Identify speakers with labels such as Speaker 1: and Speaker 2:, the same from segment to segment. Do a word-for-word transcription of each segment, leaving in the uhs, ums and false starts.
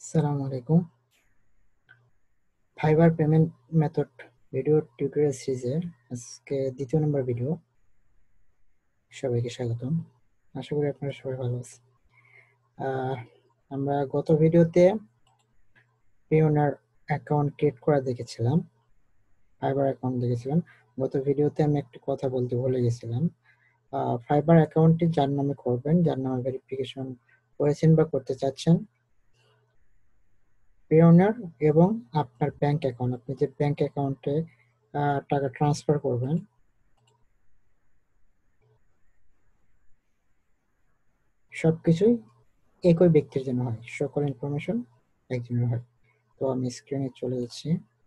Speaker 1: আসসালামু আলাইকুম। Fiverr payment method video tutorial সিরিজের আজকে দ্বিতীয় নম্বর ভিডিও। সবাইকে স্বাগতম। আশা করি আপনারা সবাই ভালো আছেন। আহ, আমরা গত ভিডিওতে পেওনার অ্যাকাউন্ট ক্রিয়েট করা দেখেছিলাম, ফাইবার অ্যাকাউন্ট দেখেছিলাম। গত ভিডিওতে আমি একটি কথা বলতে ভুলে গেছিলাম। ফাইবার অ্যাকাউন্টটি যার নামে করবেন, যার নামে ভেরিফিকেশন করেছেন বা করতে চাচ্ছেন, পেওনার এবং আপনার ব্যাংক অ্যাকাউন্ট, আপনি যে ব্যাংক অ্যাকাউন্টে টাকা ট্রান্সফার করবেন সবকিছুই একই ব্যক্তির জন্য হয়, সকল ইনফরমেশন একজনের হয়। তো আমি স্ক্রিনে চলে যাচ্ছি।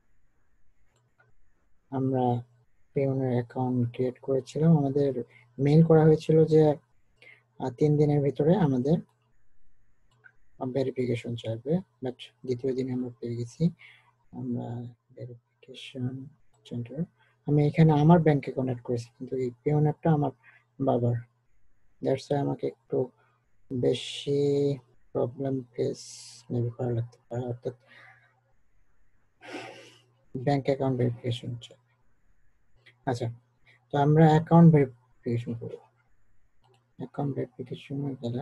Speaker 1: আমরা পেওনার অ্যাকাউন্ট ক্রিয়েট করেছিলাম, আমাদের মেইল করা হয়েছিল যে তিন দিনের ভিতরে আমাদের ভেরিফিকেশন চাইবে, বাট দ্বিতীয় দিনে আমরা পেয়ে গেছি। আমরা ভেরিফিকেশন সেন্টার, আমি এখানে আমার ব্যাংকে কানেক্ট করেছি, কিন্তু এই পেওনারটা আমার বাবার, দ্যাটস ওয়াই আমাকে একটু বেশি প্রবলেম ফেস মেবি করা লাগতে পারে, অর্থাৎ ব্যাংক অ্যাকাউন্ট ভেরিফিকেশন চাই। আচ্ছা, তো আমরা অ্যাকাউন্ট ভেরিফিকেশন করব। অ্যাকাউন্ট ভেরিফিকেশনে গেলে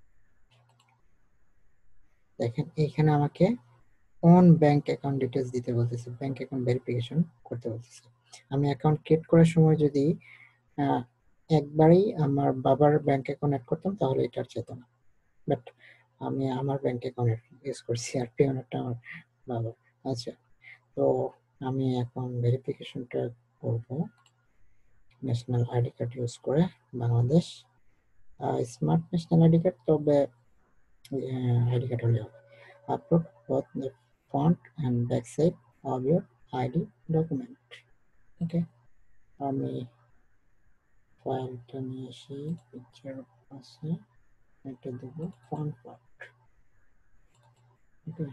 Speaker 1: দেখেন এখানে আমাকে অন ব্যাংক অ্যাকাউন্ট ডিটেইলস দিতে বলতেছে, ব্যাংক অ্যাকাউন্ট ভেরিফিকেশন করতে বলতেছে। আমি অ্যাকাউন্ট ক্রিয়েট করার সময় যদি একবারই আমার বাবার ব্যাংক অ্যাকাউন্ট অ্যাড করতাম তাহলে এটা আর যেত না, বাট আমি আমার ব্যাংক অ্যাকাউন্ট ইউজ করছি আর পেমেন্টটা আমার বাবা। আচ্ছা, তো আমি এখন ভেরিফিকেশনটা করব ন্যাশনাল আইডি কার্ড ইউজ করে, Bangladesh smart national ID card, তবে আইডি কার্ড হলে হবে। Upload both the front and back side of your ID document. Okay, আমি ফাইলটা নিয়ে আসি, পিকচার আছে, এটা দেবো front part. Okay,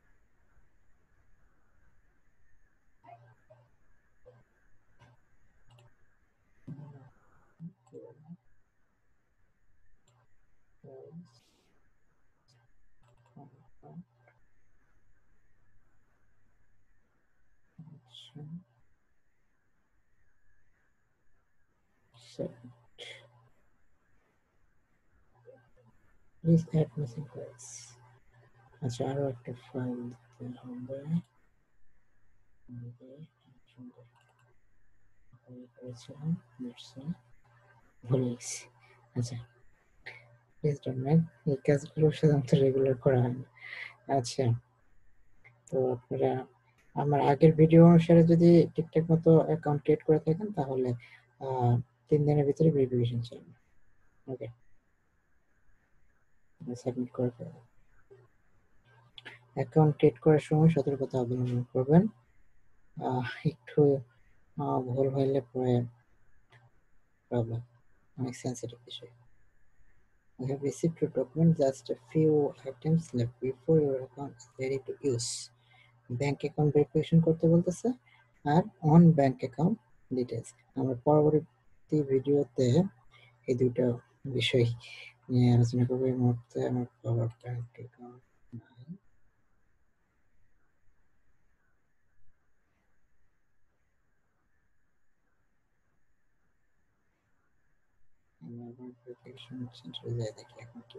Speaker 1: please add missing files. আচ্ছা, আরো একটা ফাইল দিতে হবে, করেছিলাম ভুলে গেছি। আচ্ছা, প্লিজ ডোন্ট মাইন্ড, এই কাজগুলো সাধারণত রেগুলার করা হয় না। আচ্ছা, তো আপনারা আমার আগের ভিডিও অনুসারে যদি ঠিকঠাক মতো অ্যাকাউন্ট ক্রিয়েট করে থাকেন তাহলে তিন দিনের ভিতরে ভেরিফিকেশন চলবে। ওকে, সাবমিট করে ফেলবো। অ্যাকাউন্ট ক্রিয়েট করার সময় সতর্কতা অবলম্বন করবেন, একটু ভুল হইলে পরে প্রবলেম, অনেক সেন্সিটিভ বিষয়। I have received your document, just a few items left before your account is ready to use. Bank account verification করতে বলতেছে আর অন ব্যাংক অ্যাকাউন্ট ডিটেইলস। আমরা পরবর্তী ভিডিওতে এই দুটো বিষয় নিয়ে আলোচনা করবো। এই মুহূর্তে আমার বাবার ব্যাংক অ্যাকাউন্ট নাই। আমি আবার ভেরিফিকেশন সেন্টারে যাই, দেখি এখন কি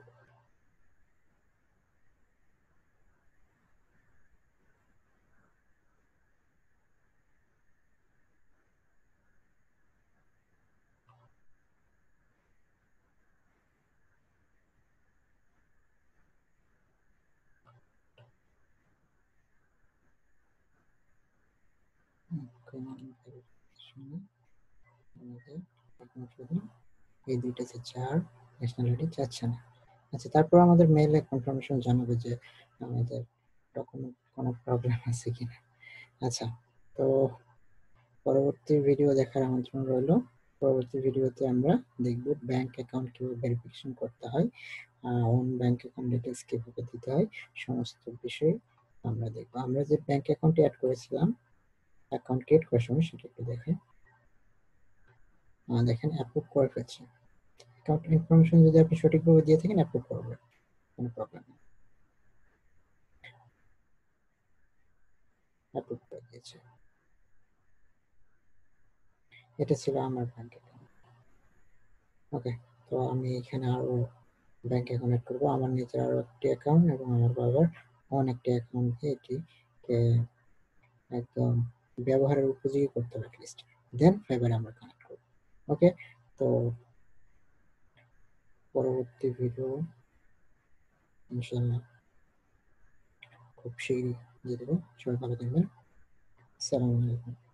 Speaker 1: এই দুইটা চাচ্ছে আর ন্যাশনাল আইডি চাচ্ছে না। আচ্ছা, তারপর আমাদের মেইলে কনফার্মেশন জানাবে যে আমাদের ডকুমেন্ট কোনো প্রবলেম আছে কিনা। আচ্ছা, তো পরবর্তী ভিডিও দেখার আমন্ত্রণ রইল। পরবর্তী ভিডিওতে আমরা দেখব ব্যাংক অ্যাকাউন্ট কিভাবে ভেরিফিকেশন করতে হয়, অন ব্যাংক অ্যাকাউন্ট ডিটেলস কিভাবে দিতে হয়, সমস্ত বিষয় আমরা দেখব। আমরা যে ব্যাংক অ্যাকাউন্টে অ্যাড করেছিলাম অ্যাকাউন্ট ক্রিয়েট করার সময় সেটা একটু দেখেন। দেখেন অ্যাপ্রুভ করে ফেলছে। অ্যাকাউন্ট ইনফরমেশন যদি আপনি সঠিকভাবে দিয়ে থাকেন অ্যাপ্রুভ করবে, কোনো প্রবলেম নেই। অ্যাপ্রুভ করে দিয়েছে। এটা ছিল আমার ব্যাংক অ্যাকাউন্ট। ওকে, তো আমি এখানে আরো ব্যাংক অ্যাকাউন্ট এড করবো, আমার নিজের আরো একটি অ্যাকাউন্ট এবং আমার বাবার অন একটি অ্যাকাউন্ট দিয়ে এটিকে একদম ব্যবহারের উপযোগী করতে হবে অ্যাটলিস্ট, দেন ফাইবারে আমরা কানেক্ট করবো। ওকে, তো পরবর্তী ভিডিও ইনশাআল্লাহ খুব শীঘ্রই দিয়ে দেবো। সবাই ভালো থাকবেন। আসসালামু আলাইকুম।